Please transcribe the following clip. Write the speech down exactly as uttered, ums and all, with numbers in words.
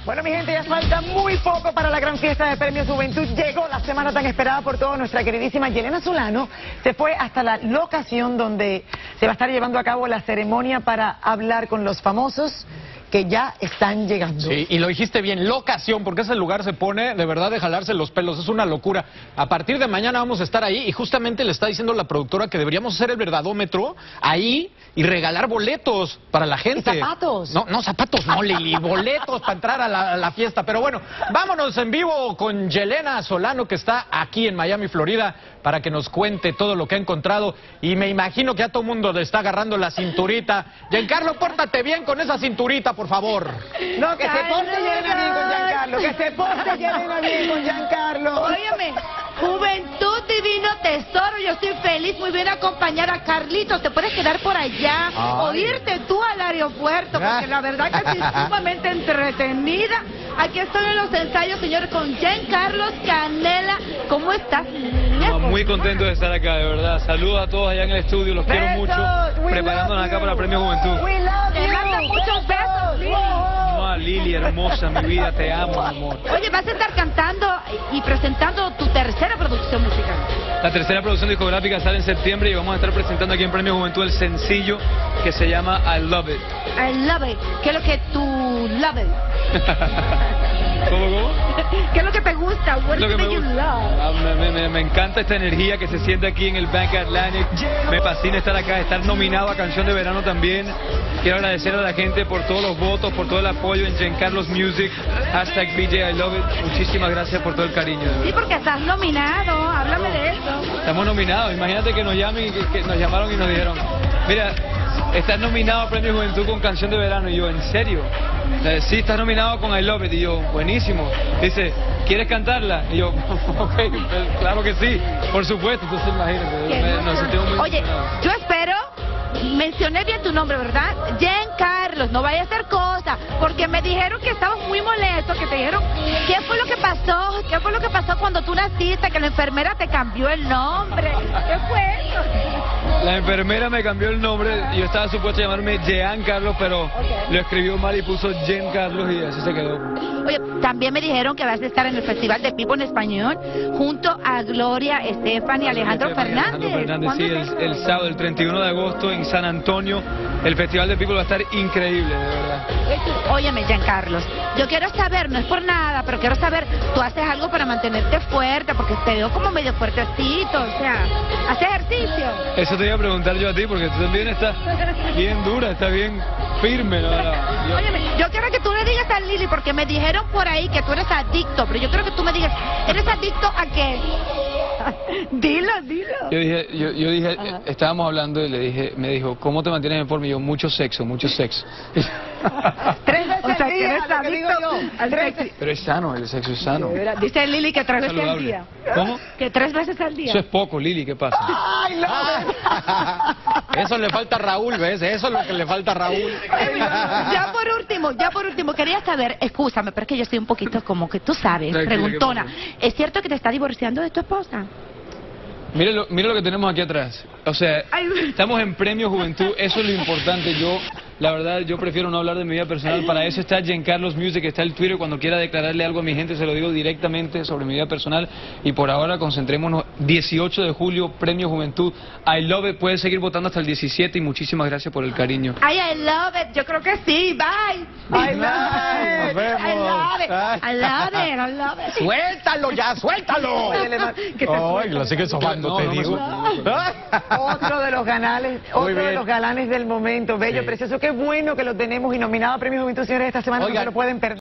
Bueno, mi gente, ya falta muy poco para la gran fiesta de Premios Juventud. Llegó la semana tan esperada por todos. Nuestra queridísima Yelena Solano se fue hasta la locación donde se va a estar llevando a cabo la ceremonia para hablar con los famosos que ya están llegando. Sí, y lo dijiste bien, locación, porque ese lugar se pone de verdad de jalarse los pelos, es una locura. A partir de mañana vamos a estar ahí y justamente le está diciendo la productora que deberíamos hacer el verdadómetro ahí y regalar boletos para la gente. ¿Y zapatos? No, no, zapatos no, Lili, boletos para entrar a la, a la fiesta. Pero bueno, vámonos en vivo con Yelena Solano, que está aquí en Miami, Florida, para que nos cuente todo lo que ha encontrado. Y me imagino que a todo el mundo le está agarrando la cinturita. Giancarlo, pórtate bien con esa cinturita, por favor. No, que se porte Yelena bien con Giancarlo, que se porte Yelena bien con Giancarlo. Óyeme, juventud, divino tesoro, yo estoy feliz, muy bien acompañar a Carlitos, te puedes quedar por allá, Ay. o irte tú al aeropuerto, porque la verdad que estoy sumamente entretenida. Aquí estoy en los ensayos, señor, con Giancarlo Canela. ¿Cómo estás, niña? No, muy contento de estar acá, de verdad. Saludos a todos allá en el estudio, los quiero mucho. Preparándonos acá para el Premio Juventud. We love Te you. mando muchos besos, Lili. No, Lili, hermosa, mi vida, te amo, mi amor. Oye, vas a estar cantando y presentando tu tercera producción musical. La tercera producción discográfica sale en septiembre y vamos a estar presentando aquí en Premio Juventud el sencillo que se llama I Love It. I love it. ¿Qué es lo que tú love it? ¿Cómo, cómo? ¿Qué es lo que te gusta? What Lo is que me it you gusta. love? Ah, me, me- me encanta esta energía que se siente aquí en el Bank Atlantic. Me fascina estar acá, estar nominado a Canción de Verano también. Quiero agradecer a la gente por todos los votos, por todo el apoyo en Giancarlo's Music, hashtag B J I Love It. Muchísimas gracias por todo el cariño. de verdad. Sí, porque estás nominado. Háblame de eso. Estamos nominados. Imagínate que nos llamen, y que, que nos llamaron y nos dijeron, mira, estás nominado a Premio Juventud con Canción de Verano. Y yo, ¿en serio? Eh, sí, estás nominado con I Love It. Y yo, buenísimo. Dice, ¿quieres cantarla? Y yo, ok, pues, claro que sí, por supuesto. Entonces imagínate, Qué me- nos sentimos muy Oye, emocionados. yo espero, mencioné bien tu nombre, ¿verdad? Giancarlo, no vaya a hacer cosa, porque me dijeron que estabas muy molesto, que te dijeron, ¿qué fue lo que pasó? ¿Qué fue lo que pasó cuando tú naciste? Que la enfermera te cambió el nombre. ¿Qué fue eso? La enfermera me cambió el nombre. Yo estaba supuesto a llamarme Giancarlo, pero lo escribió mal y puso Giancarlo y así se quedó. Oye, también me dijeron que vas a estar en el Festival de Pipo en Español junto a Gloria Estefan y Alejandro Estefan y Fernández. Alejandro Fernández, ¿Cuándo sí, es el, eso? el sábado, el treinta y uno de agosto en San Antonio. El Festival de People va a estar increíble, de verdad. Óyeme, Giancarlos, yo quiero saber, no es por nada, pero quiero saber, tú haces algo para mantenerte fuerte, porque te veo como medio fuertecito, o sea, haces ejercicio. Eso te iba a preguntar yo a ti, porque tú también estás bien dura, estás bien firme. ¿no? No, yo- Óyeme, yo quiero que tú le digas a Lili, porque me dijeron por ahí que tú eres adicto, pero yo quiero que tú me digas, ¿eres adicto a qué? Dilo, dilo. Yo dije, yo, yo dije, Ajá. eh, estábamos hablando y le dije, me dijo, ¿cómo te mantienes en forma? Y yo, mucho sexo, mucho sexo. Tres veces O sea, al que día, eres lo que digo adicto yo. al Tres- sexo. Pero es sano, el sexo es sano. De verdad, dice Lili que tres veces al Saludable. día. ¿Cómo? Que tres veces al día. Eso es poco, Lili, ¿qué pasa? Ay, no. Eso le falta a Raúl, ¿ves? Eso es lo que le falta a Raúl. Ya por último, ya por último, quería saber, escúchame, pero es que yo estoy un poquito como que tú sabes, Tranquila, preguntona. ¿qué ¿Es cierto que te está divorciando de tu esposa? Mire lo, mire lo que tenemos aquí atrás. O sea, Ay. estamos en Premio Juventud, eso es lo importante. Yo, la verdad, yo prefiero no hablar de mi vida personal. Para eso está Giancarlo's Music, está el Twitter. Cuando quiera declararle algo a mi gente, se lo digo directamente sobre mi vida personal. Y por ahora, concentrémonos. dieciocho de julio, Premio Juventud. I Love It. Pueden seguir votando hasta el diecisiete y muchísimas gracias por el cariño. Ay, I love it, yo creo que sí, bye. I love it. Nos vemos. I love it, I love it, I love it. ¡Suéltalo ya, suéltalo! Oye, le ma- Que te Ay, lo sigue sobando, No, te no me digo. Otro de los galanes, otro de bien. los galanes del momento, bello, Sí. precioso, qué bueno que lo tenemos y nominado a Premio Juventud, señores, esta semana no Oigan. se lo pueden perder.